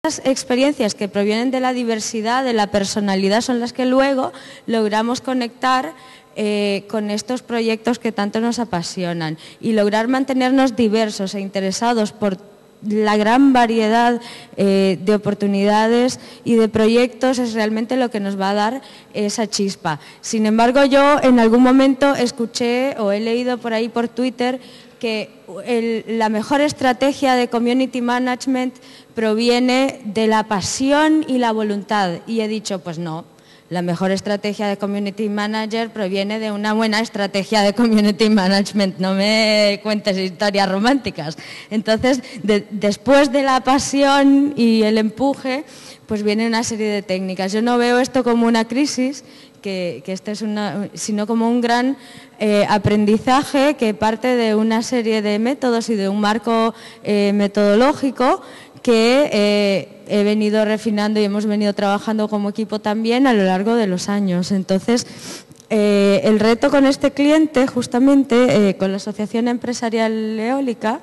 experiencias que provienen de la diversidad, de la personalidad, son las que luego logramos conectar con estos proyectos que tanto nos apasionan y lograr mantenernos diversos e interesados por la gran variedad de oportunidades y de proyectos es realmente lo que nos va a dar esa chispa. Sin embargo, yo en algún momento escuché o he leído por ahí por Twitter que la mejor estrategia de community management proviene de la pasión y la voluntad. Y he dicho, pues no. La mejor estrategia de community manager proviene de una buena estrategia de community management. No me cuentes historias románticas. Entonces, después de la pasión y el empuje, pues viene una serie de técnicas. Yo no veo esto como una crisis, que esto es sino como un gran aprendizaje que parte de una serie de métodos y de un marco metodológico que he venido refinando y hemos venido trabajando como equipo también a lo largo de los años. Entonces, el reto con este cliente, justamente con la Asociación Empresarial Eólica,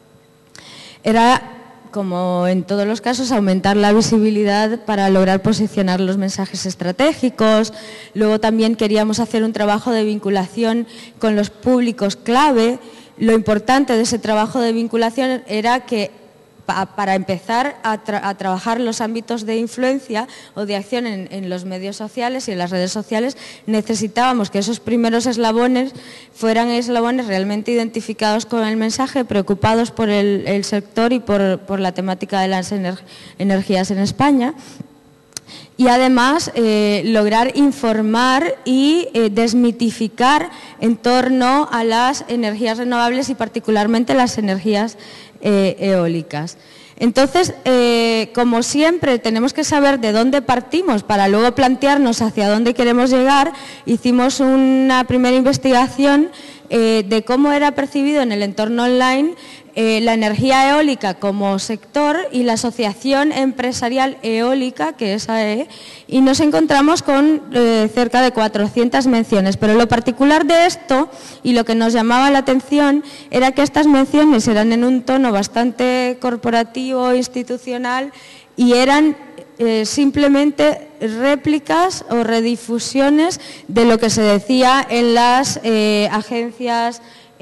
era, como en todos los casos, aumentar la visibilidad para lograr posicionar los mensajes estratégicos. Luego también queríamos hacer un trabajo de vinculación con los públicos clave. Lo importante de ese trabajo de vinculación era que para empezar a trabajar los ámbitos de influencia o de acción en los medios sociales y en las redes sociales, necesitábamos que esos primeros eslabones fueran eslabones realmente identificados con el mensaje, preocupados por el sector y por la temática de las energías en España. Y además lograr informar y desmitificar en torno a las energías renovables y particularmente las energías eólicas. Entonces, como siempre, tenemos que saber de dónde partimos para luego plantearnos hacia dónde queremos llegar. Hicimos una primera investigación de cómo era percibido en el entorno online la energía eólica como sector y la Asociación Empresarial Eólica, que es AEE, y nos encontramos con cerca de 400 menciones. Pero lo particular de esto y lo que nos llamaba la atención era que estas menciones eran en un tono bastante corporativo, institucional, y eran simplemente réplicas o redifusiones de lo que se decía en las agencias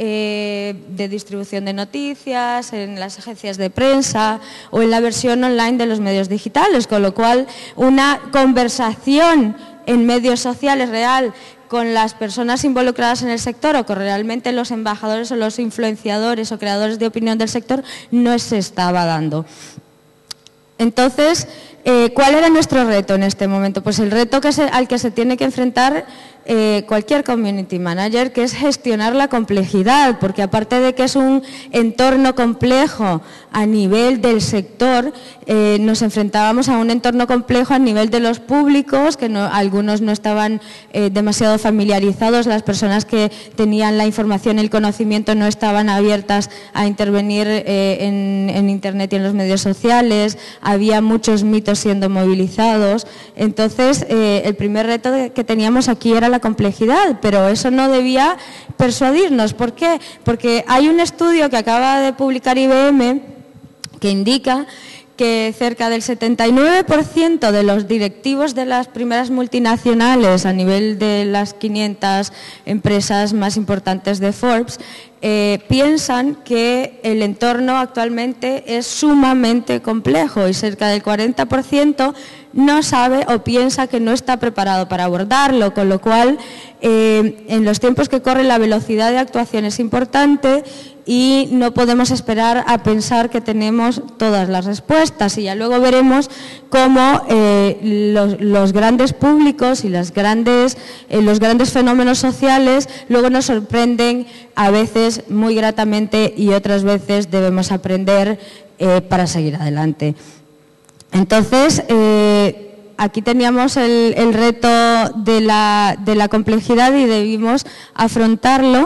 de distribución de noticias, en las agencias de prensa o en la versión online de los medios digitales, con lo cual una conversación en medios sociales real con las personas involucradas en el sector o con realmente los embajadores o los influenciadores o creadores de opinión del sector no se estaba dando. Entonces, ¿cuál era nuestro reto en este momento? Pues el reto al que se tiene que enfrentar cualquier community manager, que es gestionar la complejidad, porque aparte de que es un entorno complejo a nivel del sector, nos enfrentábamos a un entorno complejo a nivel de los públicos, que algunos no estaban demasiado familiarizados, las personas que tenían la información y el conocimiento no estaban abiertas a intervenir en Internet y en los medios sociales, había muchos mitos siendo movilizados. Entonces, el primer reto que teníamos aquí era la complejidad, pero eso no debía persuadirnos. ¿Por qué? Porque hay un estudio que acaba de publicar IBM que indica que cerca del 79% de los directivos de las primeras multinacionales a nivel de las 500 empresas más importantes de Forbes piensan que el entorno actualmente es sumamente complejo y cerca del 40% no sabe o piensa que no está preparado para abordarlo, con lo cual en los tiempos que corren la velocidad de actuación es importante y no podemos esperar a pensar que tenemos todas las respuestas, y ya luego veremos cómo los grandes públicos y los grandes fenómenos sociales luego nos sorprenden a veces muy gratamente y otras veces debemos aprender para seguir adelante. Entonces, aquí teníamos el reto de la complejidad y debimos afrontarlo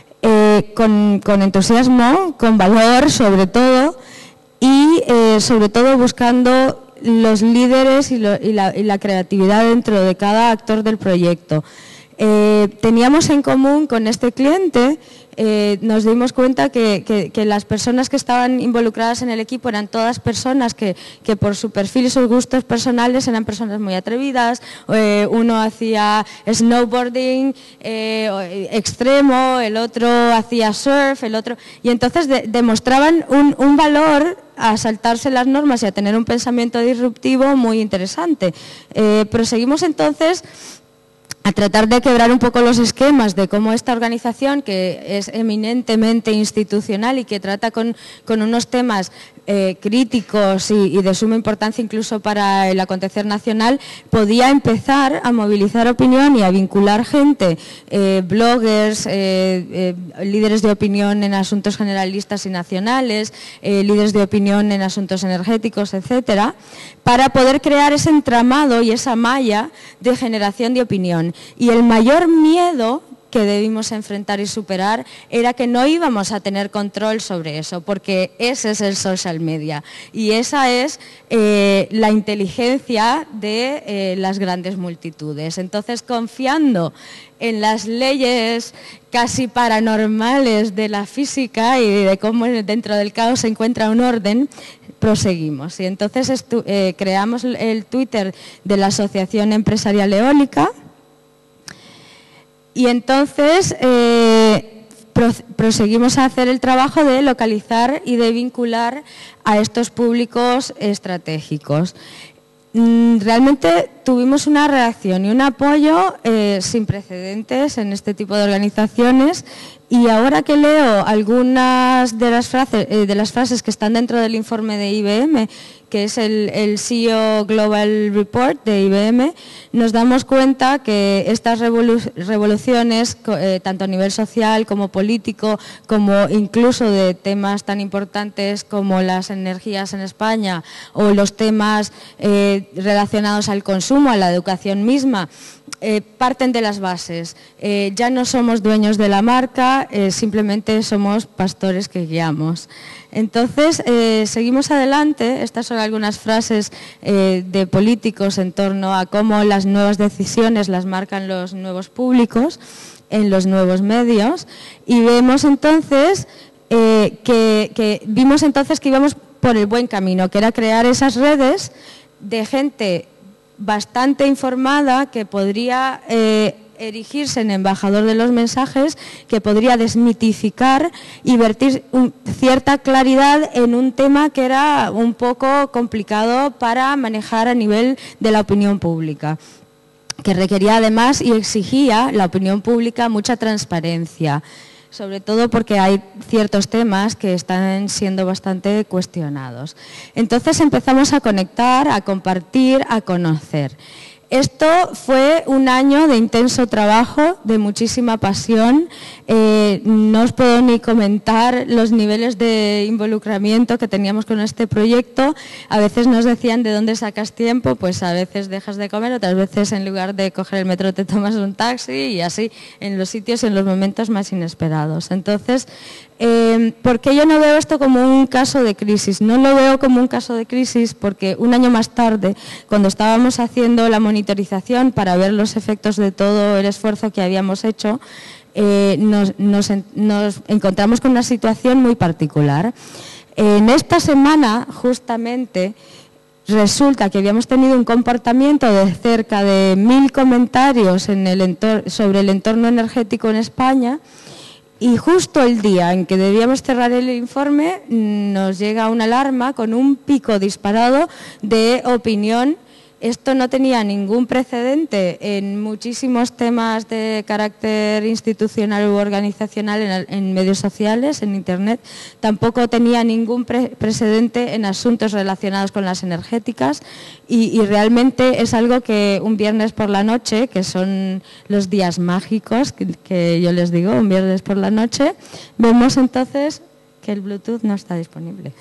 con entusiasmo, con valor sobre todo, y sobre todo buscando los líderes y la creatividad dentro de cada actor del proyecto. Teníamos en común con este cliente nos dimos cuenta que las personas que estaban involucradas en el equipo eran todas personas que por su perfil y sus gustos personales eran personas muy atrevidas. Uno hacía snowboarding extremo, el otro hacía surf, el otro... Y entonces demostraban un valor a saltarse las normas y a tener un pensamiento disruptivo muy interesante. Proseguimos entonces a tratar de quebrar un poco los esquemas de cómo esta organización, que es eminentemente institucional y que trata con unos temas críticos y de suma importancia incluso para el acontecer nacional, podía empezar a movilizar opinión y a vincular gente, bloggers, líderes de opinión en asuntos generalistas y nacionales, líderes de opinión en asuntos energéticos, etcétera, para poder crear ese entramado y esa malla de generación de opinión. Y el mayor miedo que debimos enfrentar y superar era que no íbamos a tener control sobre eso, porque ese es el social media y esa es la inteligencia de las grandes multitudes. Entonces, confiando en las leyes casi paranormales de la física y de cómo dentro del caos se encuentra un orden, proseguimos. Y entonces creamos el Twitter de la Asociación Empresarial Eólica. Y entonces proseguimos a hacer el trabajo de localizar y de vincular a estos públicos estratégicos. Realmente tuvimos una reacción y un apoyo sin precedentes en este tipo de organizaciones, y ahora que leo algunas de las frases que están dentro del informe de IBM, que es el CEO Global Report de IBM, nos damos cuenta que estas revoluciones, tanto a nivel social como político, como incluso de temas tan importantes como las energías en España o los temas relacionados al consumo, a la educación misma, parten de las bases. Ya no somos dueños de la marca, simplemente somos pastores que guiamos. Entonces, seguimos adelante. Estas son algunas frases de políticos en torno a cómo las nuevas decisiones las marcan los nuevos públicos en los nuevos medios, y vemos entonces que íbamos por el buen camino, que era crear esas redes de gente bastante informada que podría erigirse en embajador de los mensajes, que podría desmitificar y vertir cierta claridad en un tema que era un poco complicado para manejar a nivel de la opinión pública, que requería además y exigía la opinión pública mucha transparencia, sobre todo porque hay ciertos temas que están siendo bastante cuestionados. Entonces empezamos a conectar, a compartir, a conocer. Esto fue un año de intenso trabajo, de muchísima pasión. No os puedo ni comentar los niveles de involucramiento que teníamos con este proyecto. A veces nos decían, ¿de dónde sacas tiempo? Pues a veces dejas de comer, otras veces en lugar de coger el metro te tomas un taxi, y así en los sitios, en los momentos más inesperados. Entonces, ¿por qué yo no veo esto como un caso de crisis? No lo veo como un caso de crisis porque un año más tarde, cuando estábamos haciendo la monitorización para ver los efectos de todo el esfuerzo que habíamos hecho, nos encontramos con una situación muy particular. En esta semana, justamente, resulta que habíamos tenido un comportamiento de cerca de 1000 comentarios sobre el entorno energético en España, y justo el día en que debíamos cerrar el informe nos llega una alarma con un pico disparado de opinión. Esto no tenía ningún precedente en muchísimos temas de carácter institucional u organizacional en medios sociales, en Internet. Tampoco tenía ningún precedente en asuntos relacionados con las energéticas, y realmente es algo que un viernes por la noche, que son los días mágicos que yo les digo, un viernes por la noche, vemos entonces que el Bluetooth no está disponible.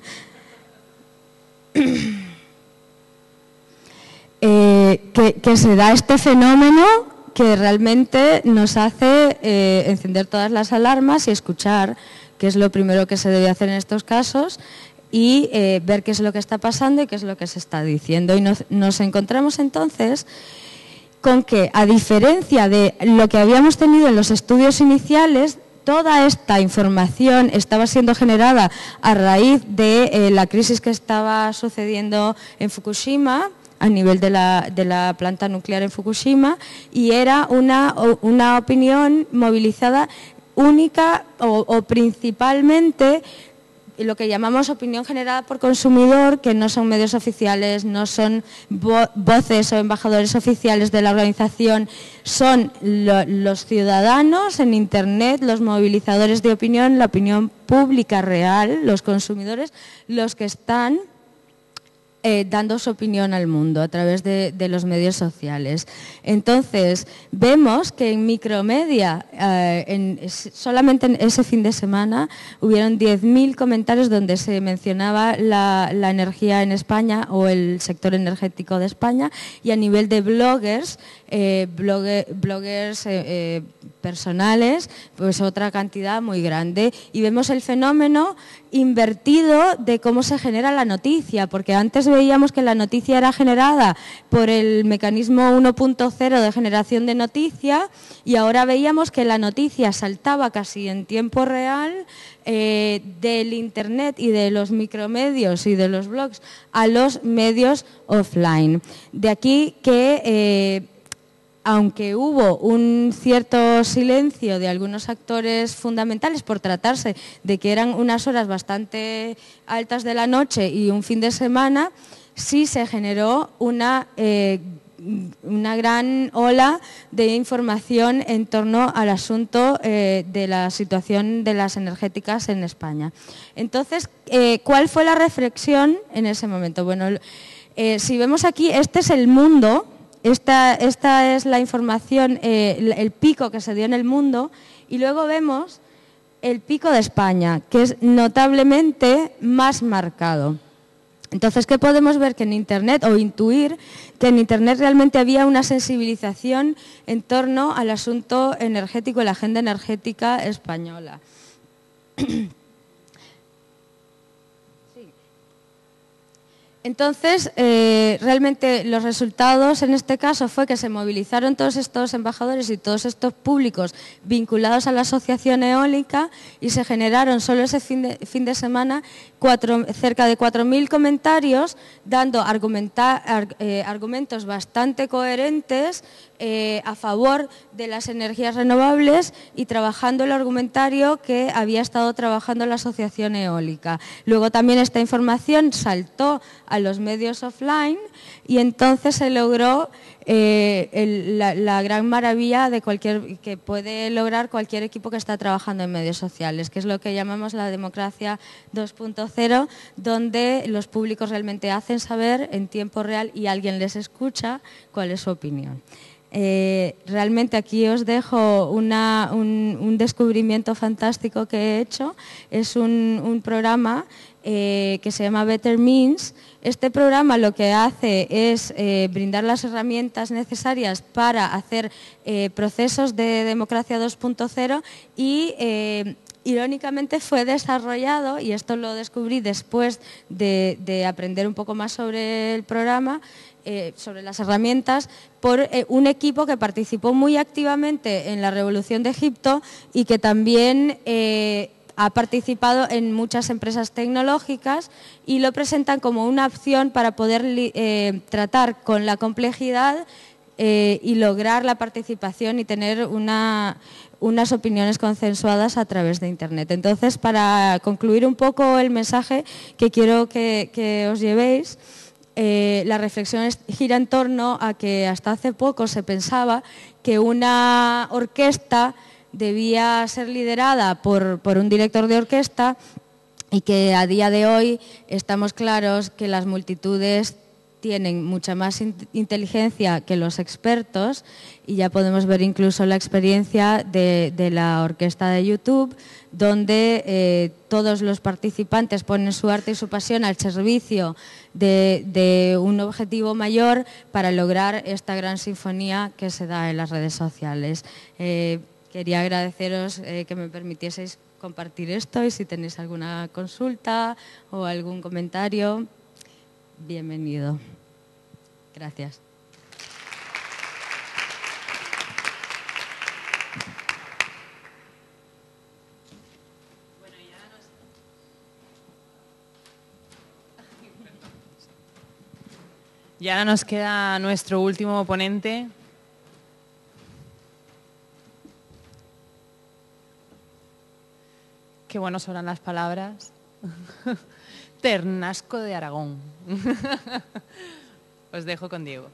Que se da este fenómeno que realmente nos hace encender todas las alarmas y escuchar qué es lo primero que se debe hacer en estos casos, y ver qué es lo que está pasando y qué es lo que se está diciendo. Y nos encontramos entonces con que, a diferencia de lo que habíamos tenido en los estudios iniciales, toda esta información estaba siendo generada a raíz de la crisis que estaba sucediendo en Fukushima, a nivel de la planta nuclear en Fukushima, y era una opinión movilizada única o principalmente lo que llamamos opinión generada por consumidor, que no son medios oficiales, no son voces o embajadores oficiales de la organización, son los ciudadanos en Internet, los movilizadores de opinión, la opinión pública real, los consumidores, los que están dando su opinión al mundo a través de los medios sociales. Entonces, vemos que en Micromedia, solamente en ese fin de semana, hubieron 10.000 comentarios donde se mencionaba la energía en España o el sector energético de España, y a nivel de bloggers, personales, pues otra cantidad muy grande. Y vemos el fenómeno invertido de cómo se genera la noticia, porque antes veíamos que la noticia era generada por el mecanismo 1.0 de generación de noticia, y ahora veíamos que la noticia saltaba casi en tiempo real del Internet y de los micromedios y de los blogs a los medios offline. De aquí que aunque hubo un cierto silencio de algunos actores fundamentales por tratarse de que eran unas horas bastante altas de la noche y un fin de semana, sí se generó una gran ola de información en torno al asunto de la situación de las energéticas en España. Entonces, ¿cuál fue la reflexión en ese momento? Bueno, si vemos aquí, este es el mundo. Esta es la información, el pico que se dio en el mundo, y luego vemos el pico de España, que es notablemente más marcado. Entonces, ¿qué podemos ver? Que en Internet, o intuir que en Internet realmente había una sensibilización en torno al asunto energético, la agenda energética española. Entonces, realmente los resultados en este caso fue que se movilizaron todos estos embajadores y todos estos públicos vinculados a la asociación eólica, y se generaron solo ese fin de semana cerca de 4.000 comentarios dando argumentos bastante coherentes a favor de las energías renovables y trabajando el argumentario que había estado trabajando la asociación eólica. Luego también esta información saltó a los medios offline, y entonces se logró la gran maravilla de que puede lograr cualquier equipo que está trabajando en medios sociales, que es lo que llamamos la democracia 2.0, donde los públicos realmente hacen saber en tiempo real y alguien les escucha cuál es su opinión. Realmente aquí os dejo un descubrimiento fantástico que he hecho. Es un programa que se llama Better Means. Este programa lo que hace es brindar las herramientas necesarias para hacer procesos de democracia 2.0 y irónicamente fue desarrollado, y esto lo descubrí después de aprender un poco más sobre el programa, sobre las herramientas, por un equipo que participó muy activamente en la Revolución de Egipto y que también ha participado en muchas empresas tecnológicas, y lo presentan como una opción para poder tratar con la complejidad y lograr la participación y tener unas opiniones consensuadas a través de Internet. Entonces, para concluir un poco el mensaje que quiero que os llevéis, la reflexión gira en torno a que hasta hace poco se pensaba que una orquesta debía ser liderada por un director de orquesta, y que a día de hoy estamos claros que las multitudes tienen mucha más inteligencia que los expertos, y ya podemos ver incluso la experiencia de la orquesta de YouTube, donde todos los participantes ponen su arte y su pasión al servicio de un objetivo mayor para lograr esta gran sinfonía que se da en las redes sociales. Quería agradeceros que me permitieseis compartir esto, y si tenéis alguna consulta o algún comentario, bienvenido. Gracias. Y ahora nos queda nuestro último ponente. Qué bueno sobran las palabras. Ternasco de Aragón. Os dejo con Diego.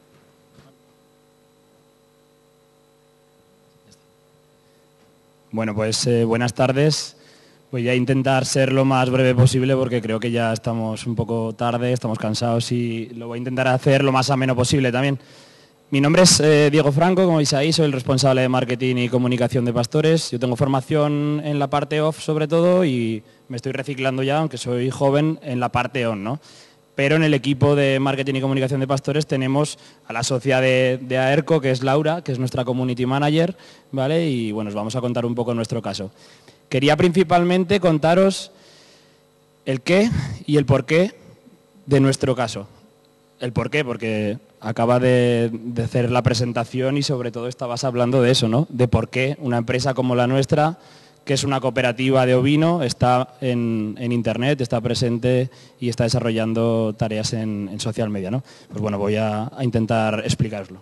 Bueno, pues buenas tardes. Voy a intentar ser lo más breve posible porque creo que ya estamos un poco tarde, estamos cansados y lo voy a intentar hacer lo más ameno posible también. Mi nombre es Diego Franco, como veis ahí, soy el responsable de marketing y comunicación de Pastores. Yo tengo formación en la parte off sobre todo y me estoy reciclando ya, aunque soy joven, en la parte on, ¿no? Pero en el equipo de marketing y comunicación de Pastores tenemos a la socia de AERCO, que es Laura, que es nuestra community manager, ¿vale? Y bueno, os vamos a contar un poco nuestro caso. Quería principalmente contaros el qué y el porqué de nuestro caso. El porqué, porque acaba de hacer la presentación y sobre todo estabas hablando de eso, ¿no? De por qué una empresa como la nuestra, que es una cooperativa de ovino, está en Internet, está presente y está desarrollando tareas en social media, ¿no? Pues bueno, voy a intentar explicaroslo.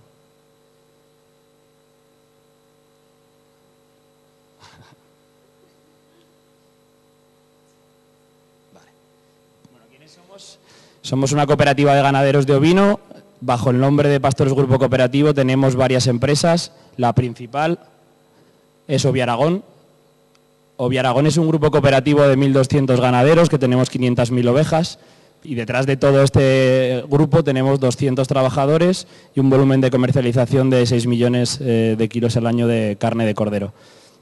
Vale. Bueno, ¿quiénes somos? Somos una cooperativa de ganaderos de ovino. Bajo el nombre de Pastores Grupo Cooperativo tenemos varias empresas. La principal es Oviaragón. Oviaragón es un grupo cooperativo de 1.200 ganaderos, que tenemos 500.000 ovejas, y detrás de todo este grupo tenemos 200 trabajadores y un volumen de comercialización de 6 millones de kilos al año de carne de cordero.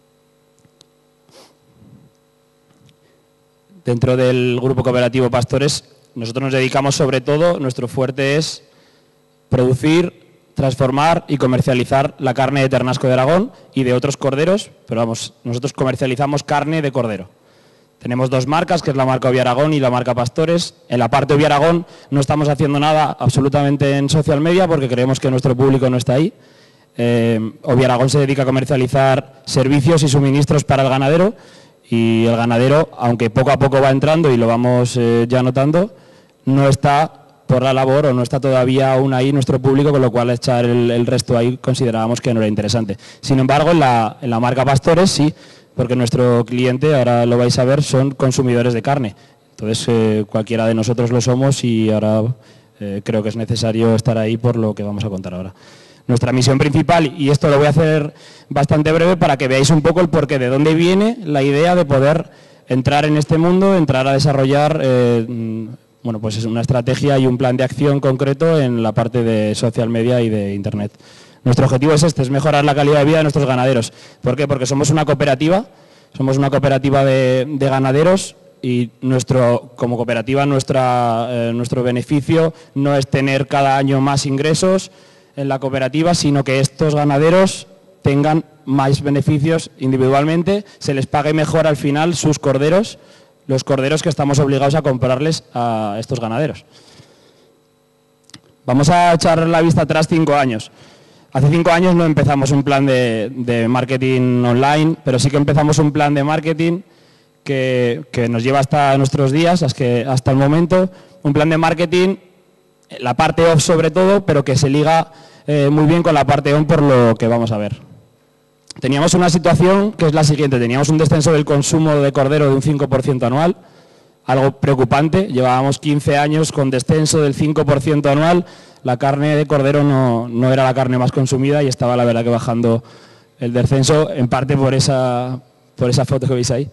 Dentro del grupo cooperativo Pastores, nosotros nos dedicamos sobre todo, nuestro fuerte es producir, transformar y comercializar la carne de ternasco de Aragón y de otros corderos, pero vamos, nosotros comercializamos carne de cordero. Tenemos dos marcas, que es la marca Oviaragón y la marca Pastores. En la parte Oviaragón no estamos haciendo nada absolutamente en social media porque creemos que nuestro público no está ahí. Oviaragón se dedica a comercializar servicios y suministros para el ganadero y el ganadero, aunque poco a poco va entrando y lo vamos ya notando, no está por la labor o no está todavía aún ahí nuestro público, con lo cual echar el resto ahí considerábamos que no era interesante. Sin embargo, en la marca Pastores sí, porque nuestro cliente, ahora lo vais a ver, son consumidores de carne. Entonces, cualquiera de nosotros lo somos y ahora creo que es necesario estar ahí por lo que vamos a contar ahora. Nuestra misión principal, y esto lo voy a hacer bastante breve para que veáis un poco el porqué, de dónde viene la idea de poder entrar en este mundo, entrar a desarrollar bueno, pues es una estrategia y un plan de acción concreto en la parte de social media y de Internet. Nuestro objetivo es este, es mejorar la calidad de vida de nuestros ganaderos. ¿Por qué? Porque somos una cooperativa de ganaderos y como cooperativa nuestro beneficio no es tener cada año más ingresos en la cooperativa, sino que estos ganaderos tengan más beneficios individualmente, se les pague mejor al final sus corderos, los corderos que estamos obligados a comprarles a estos ganaderos. Vamos a echar la vista atrás 5 años. Hace 5 años no empezamos un plan de marketing online, pero sí que empezamos un plan de marketing que nos lleva hasta nuestros días, hasta el momento. Un plan de marketing, la parte off sobre todo, pero que se liga muy bien con la parte on por lo que vamos a ver. Teníamos una situación que es la siguiente, teníamos un descenso del consumo de cordero de un 5% anual, algo preocupante, llevábamos 15 años con descenso del 5% anual, la carne de cordero no era la carne más consumida y estaba la verdad que bajando el descenso, en parte por esa foto que veis ahí.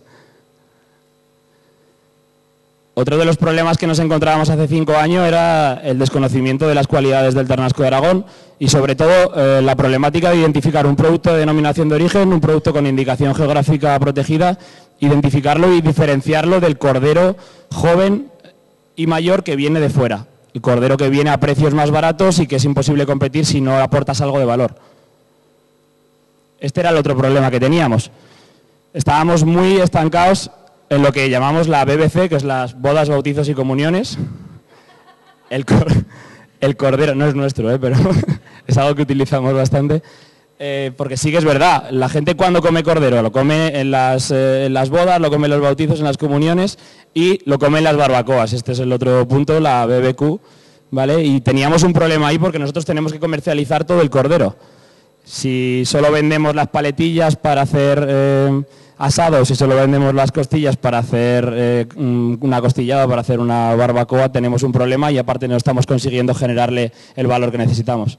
Otro de los problemas que nos encontrábamos hace 5 años era el desconocimiento de las cualidades del ternasco de Aragón y sobre todo la problemática de identificar un producto de denominación de origen, un producto con indicación geográfica protegida, identificarlo y diferenciarlo del cordero joven y mayor que viene de fuera. El cordero que viene a precios más baratos y que es imposible competir si no aportas algo de valor. Este era el otro problema que teníamos. Estábamos muy estancados en lo que llamamos la BBC, que es las bodas, bautizos y comuniones. El cordero no es nuestro, pero es algo que utilizamos bastante. Porque sí que es verdad, la gente cuando come cordero lo come en las bodas, lo come en los bautizos, en las comuniones y lo come en las barbacoas. Este es el otro punto, la BBQ, ¿vale? Y teníamos un problema ahí porque nosotros tenemos que comercializar todo el cordero. Si solo vendemos las paletillas para hacer asados, si solo vendemos las costillas para hacer una costillada, para hacer una barbacoa, tenemos un problema y aparte no estamos consiguiendo generarle el valor que necesitamos.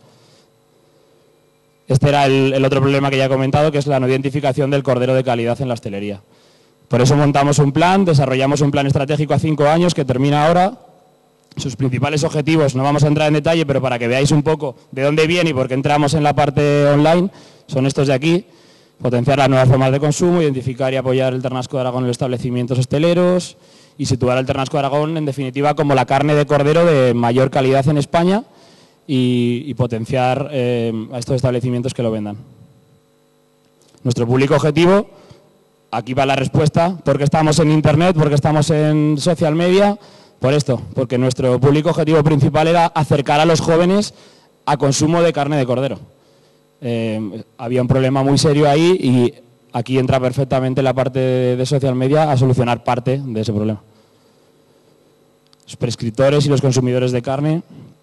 Este era el otro problema que ya he comentado, que es la no identificación del cordero de calidad en la hostelería. Por eso montamos un plan, desarrollamos un plan estratégico a 5 años que termina ahora. Sus principales objetivos, no vamos a entrar en detalle, pero para que veáis un poco de dónde viene y por qué entramos en la parte online, son estos de aquí: potenciar las nuevas formas de consumo, identificar y apoyar el ternasco de Aragón en los establecimientos hosteleros y situar el ternasco de Aragón, en definitiva, como la carne de cordero de mayor calidad en España y potenciar a estos establecimientos que lo vendan. Nuestro público objetivo, aquí va la respuesta: porque estamos en Internet, porque estamos en social media. Por esto, porque nuestro público objetivo principal era acercar a los jóvenes a consumo de carne de cordero. Había un problema muy serio ahí y aquí entra perfectamente la parte de social media a solucionar parte de ese problema. Los prescriptores y los consumidores de carne.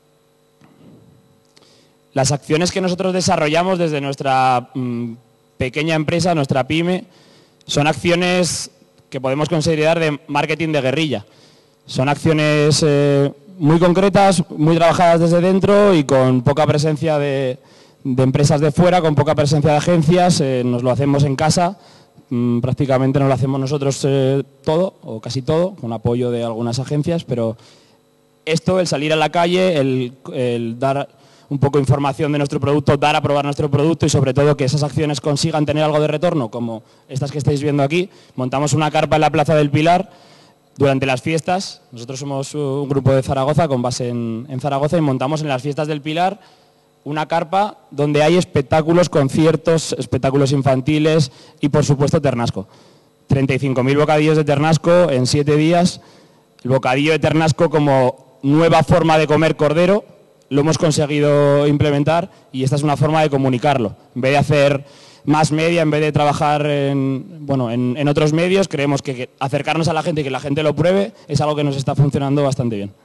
Las acciones que nosotros desarrollamos desde nuestra pequeña empresa, nuestra pyme, son acciones que podemos considerar de marketing de guerrilla. Son acciones muy concretas, muy trabajadas desde dentro y con poca presencia de empresas de fuera, con poca presencia de agencias. Nos lo hacemos en casa, prácticamente nos lo hacemos nosotros todo, o casi todo, con apoyo de algunas agencias, pero esto, el salir a la calle, el dar un poco de información de nuestro producto, dar a probar nuestro producto y sobre todo que esas acciones consigan tener algo de retorno, como estas que estáis viendo aquí. Montamos una carpa en la Plaza del Pilar durante las fiestas. Nosotros somos un grupo de Zaragoza con base en Zaragoza y montamos en las fiestas del Pilar una carpa donde hay espectáculos, conciertos, espectáculos infantiles y por supuesto ternasco. 35.000 bocadillos de ternasco en 7 días. El bocadillo de ternasco como nueva forma de comer cordero lo hemos conseguido implementar y esta es una forma de comunicarlo. En vez de hacer más media, en vez de trabajar en otros medios, creemos que acercarnos a la gente y que la gente lo pruebe es algo que nos está funcionando bastante bien.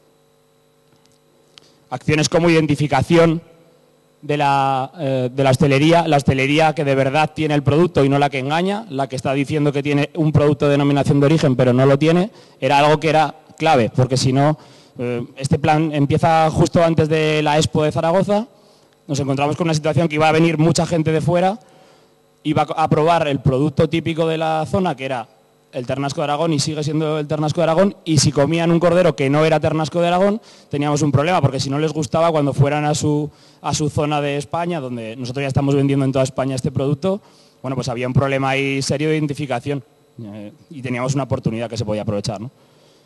Acciones como identificación de la hostelería que de verdad tiene el producto y no la que engaña, la que está diciendo que tiene un producto de denominación de origen pero no lo tiene, era algo que era clave, porque si no, este plan empieza justo antes de la Expo de Zaragoza. Nos encontramos con una situación que iba a venir mucha gente de fuera, iba a probar el producto típico de la zona, que era el ternasco de Aragón y sigue siendo el ternasco de Aragón, y si comían un cordero que no era ternasco de Aragón, teníamos un problema, porque si no les gustaba, cuando fueran a su zona de España, donde nosotros ya estamos vendiendo en toda España este producto, bueno, pues había un problema ahí serio de identificación y teníamos una oportunidad que se podía aprovechar, ¿no?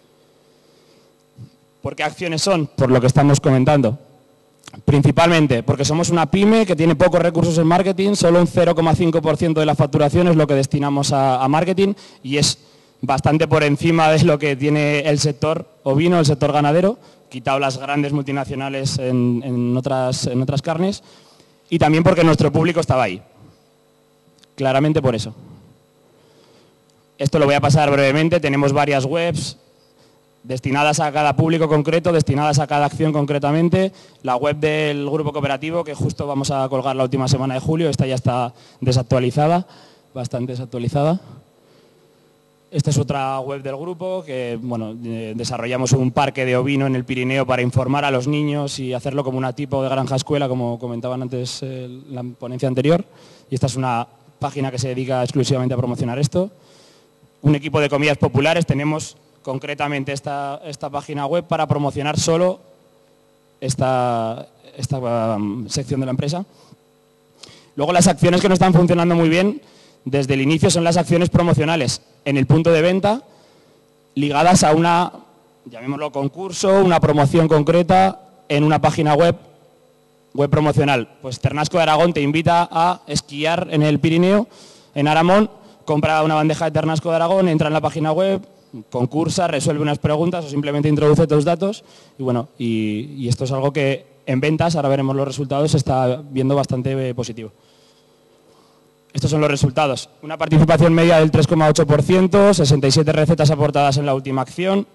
¿Por qué acciones son? Por lo que estamos comentando. Principalmente porque somos una pyme que tiene pocos recursos en marketing, solo un 0,5% de la facturación es lo que destinamos a marketing y es bastante por encima de lo que tiene el sector ovino, el sector ganadero, quitado las grandes multinacionales en otras carnes, y también porque nuestro público estaba ahí. Claramente por eso. Esto lo voy a pasar brevemente, tenemos varias webs destinadas a cada público concreto, destinadas a cada acción concretamente. La web del grupo cooperativo, que justo vamos a colgar la última semana de julio, esta ya está desactualizada, bastante desactualizada. Esta es otra web del grupo, que bueno, desarrollamos un parque de ovino en el Pirineo para informar a los niños y hacerlo como una tipo de granja escuela, como comentaban antes en la ponencia anterior. Y esta es una página que se dedica exclusivamente a promocionar esto. Un equipo de comidas populares, tenemos concretamente esta página web para promocionar solo esta sección de la empresa. Luego las acciones que no están funcionando muy bien desde el inicio son las acciones promocionales en el punto de venta ligadas a una, llamémoslo concurso, una promoción concreta en una página web promocional. Pues Ternasco de Aragón te invita a esquiar en el Pirineo, en Aramón, compra una bandeja de Ternasco de Aragón, entra en la página web, concursa, resuelve unas preguntas o simplemente introduce tus datos y bueno, y esto es algo que en ventas, ahora veremos los resultados, se está viendo bastante positivo. Estos son los resultados. Una participación media del 3,8%, 67 recetas aportadas en la última acción,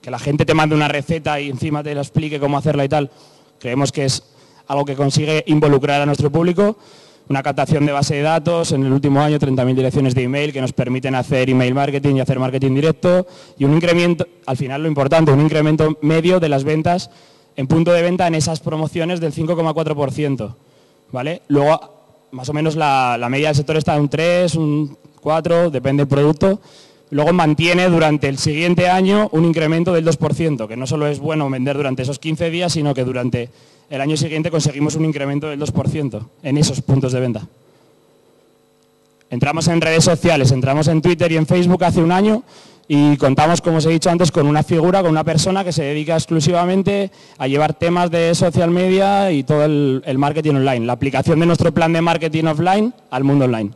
que la gente te mande una receta y encima te la explique cómo hacerla y tal, creemos que es algo que consigue involucrar a nuestro público. Una captación de base de datos, en el último año 30.000 direcciones de email que nos permiten hacer email marketing y hacer marketing directo, y un incremento, al final lo importante, un incremento medio de las ventas en punto de venta en esas promociones del 5,4%. ¿Vale? Luego, más o menos la media del sector está en un 3, un 4, depende del producto. Luego mantiene durante el siguiente año un incremento del 2%, que no solo es bueno vender durante esos 15 días, sino que durante el año siguiente conseguimos un incremento del 2% en esos puntos de venta. Entramos en redes sociales, entramos en Twitter y en Facebook hace un año y contamos, como os he dicho antes, con una figura, con una persona que se dedica exclusivamente a llevar temas de social media y todo el marketing online, la aplicación de nuestro plan de marketing offline al mundo online.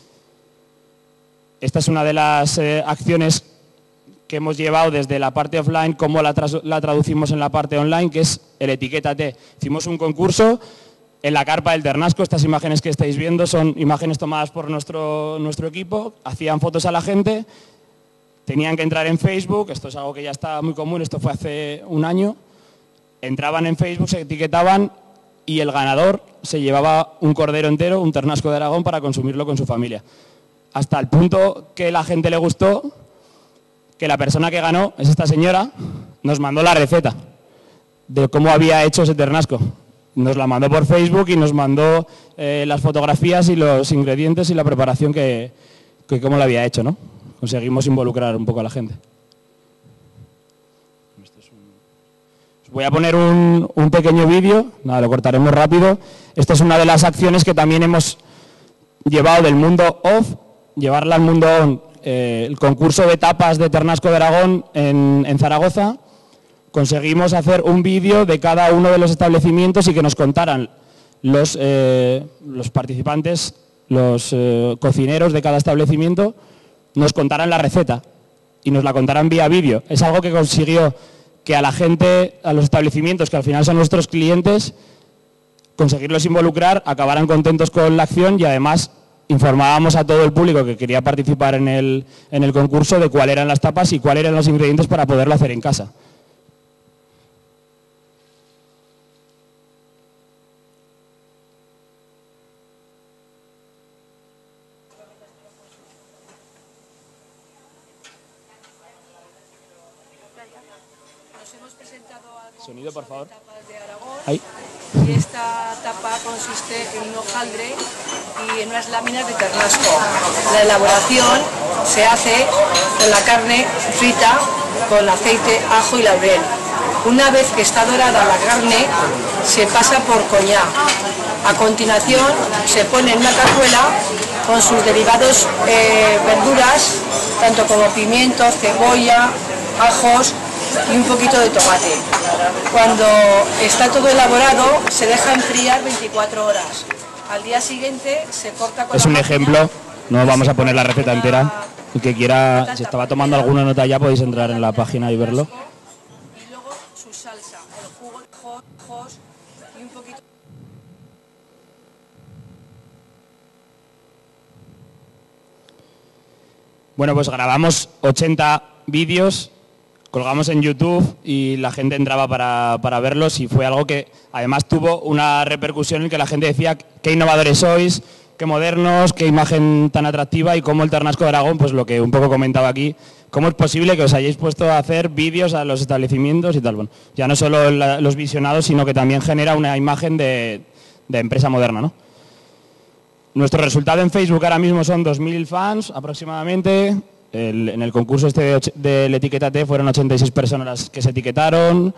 Esta es una de las acciones que hemos llevado desde la parte offline, cómo la traducimos en la parte online, que es el Etiquétate. Hicimos un concurso en la carpa del Ternasco. Estas imágenes que estáis viendo son imágenes tomadas por nuestro equipo. Hacían fotos a la gente, tenían que entrar en Facebook, esto es algo que ya está muy común, esto fue hace un año. Entraban en Facebook, se etiquetaban y el ganador se llevaba un cordero entero, un Ternasco de Aragón, para consumirlo con su familia. Hasta el punto que la gente le gustó, que la persona que ganó, es esta señora, nos mandó la receta de cómo había hecho ese ternasco. Nos la mandó por Facebook y nos mandó las fotografías y los ingredientes y la preparación que cómo la había hecho, ¿no? Conseguimos involucrar un poco a la gente. Os voy a poner un pequeño vídeo, nada, lo cortaremos rápido. Esta es una de las acciones que también hemos llevado del mundo off, llevarla al mundo on. El concurso de tapas de Ternasco de Aragón en Zaragoza, conseguimos hacer un vídeo de cada uno de los establecimientos y que nos contaran los participantes, los cocineros de cada establecimiento, nos contaran la receta y nos la contaran vía vídeo. Es algo que consiguió que a la gente, a los establecimientos, que al final son nuestros clientes, conseguirlos involucrar, acabaran contentos con la acción y además informábamos a todo el público que quería participar en el concurso de cuáles eran las tapas y cuáles eran los ingredientes para poderlo hacer en casa. Nos hemos presentado al concurso Sonido, por favor. de tapas de Aragón. Ahí. Y esta tapa consiste en un hojaldre y en unas láminas de ternasco. La elaboración se hace con la carne frita con aceite, ajo y laurel. Una vez que está dorada la carne, se pasa por coñac. A continuación, se pone en una cazuela con sus derivados verduras, tanto como pimientos, cebolla, ajos y un poquito de tomate. Cuando está todo elaborado, se deja enfriar 24 horas. Al día siguiente se corta con Es un ejemplo, no vamos a poner la receta entera. El que quiera, si estaba tomando alguna nota ya, podéis entrar en la página y verlo. Y luego su salsa, el jugo de ajos y un poquito. Bueno, pues grabamos 80 vídeos, colgamos en YouTube y la gente entraba para verlos y fue algo que además tuvo una repercusión en que la gente decía qué innovadores sois, qué modernos, qué imagen tan atractiva y cómo el Ternasco de Aragón, pues lo que un poco comentaba aquí, cómo es posible que os hayáis puesto a hacer vídeos a los establecimientos y tal. Bueno, ya no solo los visionados, sino que también genera una imagen de empresa moderna, ¿no? Nuestro resultado en Facebook ahora mismo son 2.000 fans aproximadamente. En el concurso este del Etiquétate fueron 86 personas las que se etiquetaron,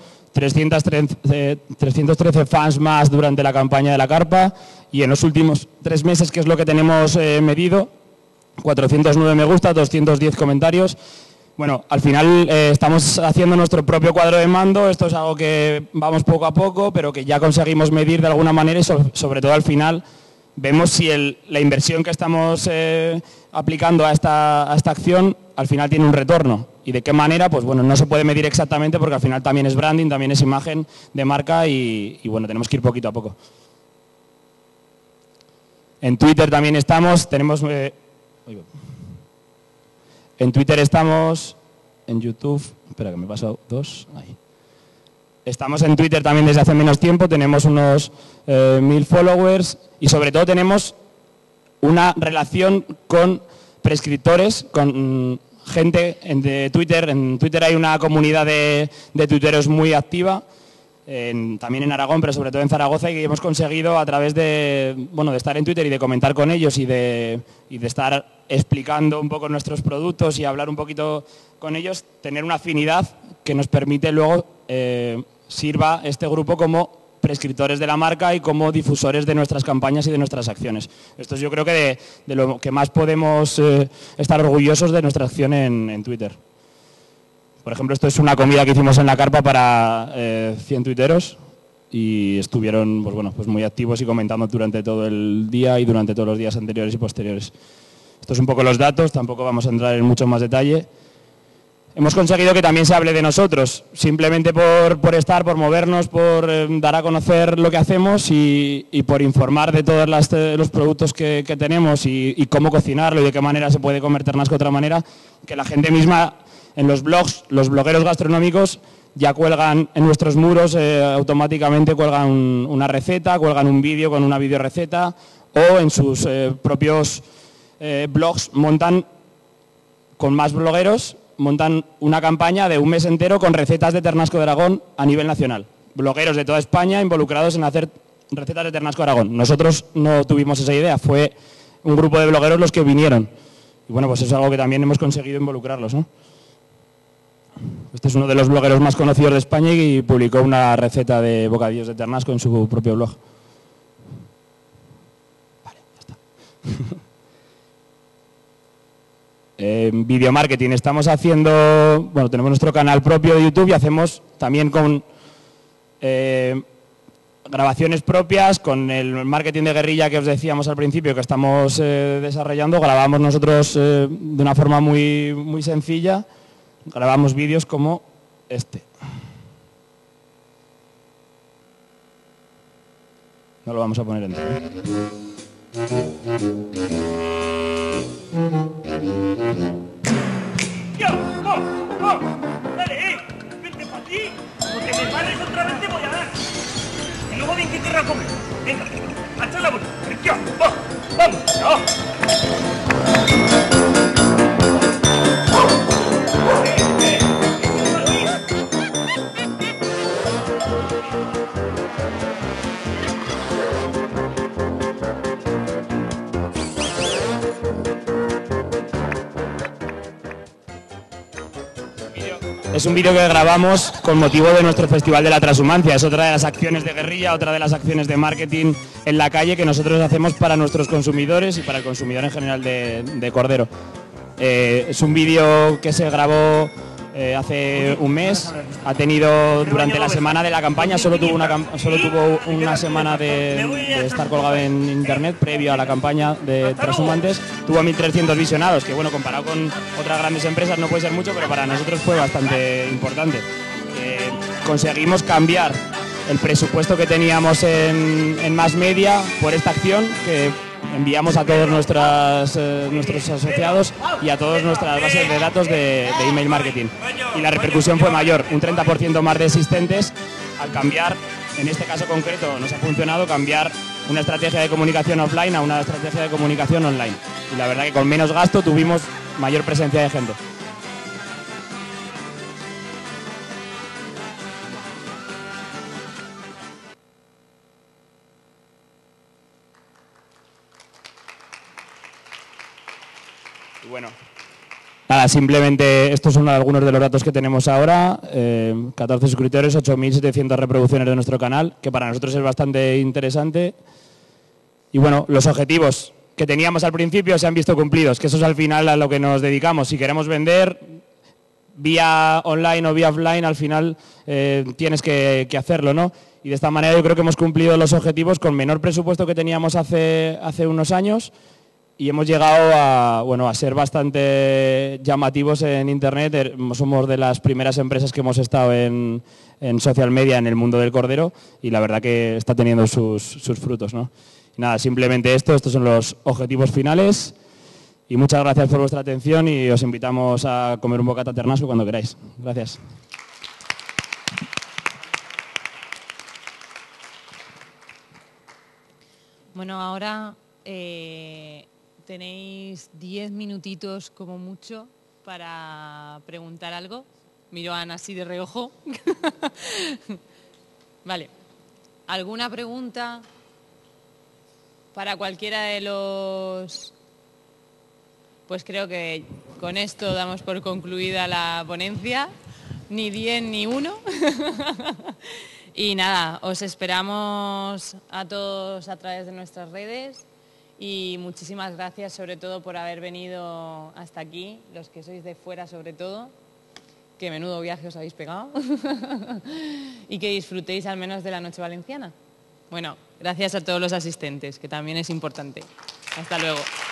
313 fans más durante la campaña de la carpa y en los últimos 3 meses, que es lo que tenemos medido, 409 me gusta, 210 comentarios. Bueno, al final estamos haciendo nuestro propio cuadro de mando, esto es algo que vamos poco a poco, pero que ya conseguimos medir de alguna manera y sobre todo al final vemos si la inversión que estamos aplicando a esta acción al final tiene un retorno. ¿Y de qué manera? Pues bueno, no se puede medir exactamente porque al final también es branding, también es imagen de marca y bueno, tenemos que ir poquito a poco. En Twitter también estamos, en Twitter estamos en YouTube. Espera, que me he pasado 2. Ahí. Estamos en Twitter también desde hace menos tiempo, tenemos unos 1000 followers y sobre todo tenemos una relación con prescriptores, con gente de Twitter. En Twitter hay una comunidad de tuiteros muy activa, también en Aragón, pero sobre todo en Zaragoza, y hemos conseguido a través de, bueno, de estar en Twitter y de comentar con ellos y de estar explicando un poco nuestros productos y hablar un poquito con ellos, tener una afinidad que nos permite luego sirva este grupo como prescriptores de la marca y como difusores de nuestras campañas y de nuestras acciones. Esto es, yo creo que de lo que más podemos estar orgullosos de nuestra acción en Twitter. Por ejemplo, esto es una comida que hicimos en la carpa para 100 tuiteros y estuvieron pues bueno, pues muy activos y comentando durante todo el día y durante todos los días anteriores y posteriores. Estos son un poco los datos, tampoco vamos a entrar en mucho más detalle. Hemos conseguido que también se hable de nosotros, simplemente por estar, por movernos, por dar a conocer lo que hacemos y por informar de todos los productos que tenemos y cómo cocinarlo y de qué manera se puede comer ternasco de otra manera, que la gente misma en los blogs, los blogueros gastronómicos ya cuelgan en nuestros muros, automáticamente cuelgan una receta, cuelgan un vídeo con una videoreceta o en sus propios blogs montan con más blogueros, montan una campaña de un mes entero con recetas de ternasco de Aragón a nivel nacional. Blogueros de toda España involucrados en hacer recetas de ternasco de Aragón. Nosotros no tuvimos esa idea, fue un grupo de blogueros los que vinieron. Y bueno, pues eso es algo que también hemos conseguido involucrarlos, ¿no? Este es uno de los blogueros más conocidos de España y publicó una receta de bocadillos de ternasco en su propio blog. Vale, ya está. En video marketing estamos haciendo, bueno, tenemos nuestro canal propio de YouTube y hacemos también con grabaciones propias, con el marketing de guerrilla que os decíamos al principio que estamos desarrollando. Grabamos nosotros de una forma muy sencilla, grabamos vídeos como este. No lo vamos a poner entero. ¡Ya! ¡Dale, ¡Vente para ti! Porque me pares otra vez te voy a dar. Y luego bien que querrá comer. Venga, a echar la bola. ¡Ya! ¡Vamos! Es un vídeo que grabamos con motivo de nuestro Festival de la Transhumancia. Es otra de las acciones de guerrilla, otra de las acciones de marketing en la calle que nosotros hacemos para nuestros consumidores y para el consumidor en general de cordero. Es un vídeo que se grabó hace un mes. Ha tenido durante la semana de la campaña, solo tuvo una semana de estar colgado en internet previo a la campaña de Transhumantes. Tuvo 1.300 visionados, que bueno, comparado con otras grandes empresas no puede ser mucho, pero para nosotros fue bastante importante. Conseguimos cambiar el presupuesto que teníamos en Mass Media por esta acción que enviamos a todos nuestros asociados y a todas nuestras bases de datos de email marketing. Y la repercusión fue mayor, un 30% más de asistentes al cambiar, en este caso concreto nos ha funcionado cambiar una estrategia de comunicación offline a una estrategia de comunicación online. Y la verdad que con menos gasto tuvimos mayor presencia de gente. Y bueno, nada, simplemente estos son algunos de los datos que tenemos ahora. 14 suscriptores, 8.700 reproducciones de nuestro canal, que para nosotros es bastante interesante. Y bueno, los objetivos que teníamos al principio se han visto cumplidos, que eso es al final a lo que nos dedicamos. Si queremos vender vía online o vía offline, al final tienes que hacerlo, ¿no? Y de esta manera yo creo que hemos cumplido los objetivos con menor presupuesto que teníamos hace unos años. Y hemos llegado a ser bastante llamativos en Internet. Somos de las primeras empresas que hemos estado en social media en el mundo del cordero y la verdad que está teniendo sus frutos, ¿no? Y nada, simplemente estos son los objetivos finales Y muchas gracias por vuestra atención y os invitamos a comer un bocata ternasco cuando queráis. Gracias. Bueno, ahora tenéis 10 minutitos como mucho para preguntar algo. Miro a Ana así de reojo. Vale. ¿Alguna pregunta para cualquiera de los...? Pues creo que con esto damos por concluida la ponencia. Ni 10 ni 1. Y nada, os esperamos a todos a través de nuestras redes y muchísimas gracias sobre todo por haber venido hasta aquí, los que sois de fuera sobre todo, que menudo viaje os habéis pegado y que disfrutéis al menos de la noche valenciana. Bueno, gracias a todos los asistentes, que también es importante. Hasta luego.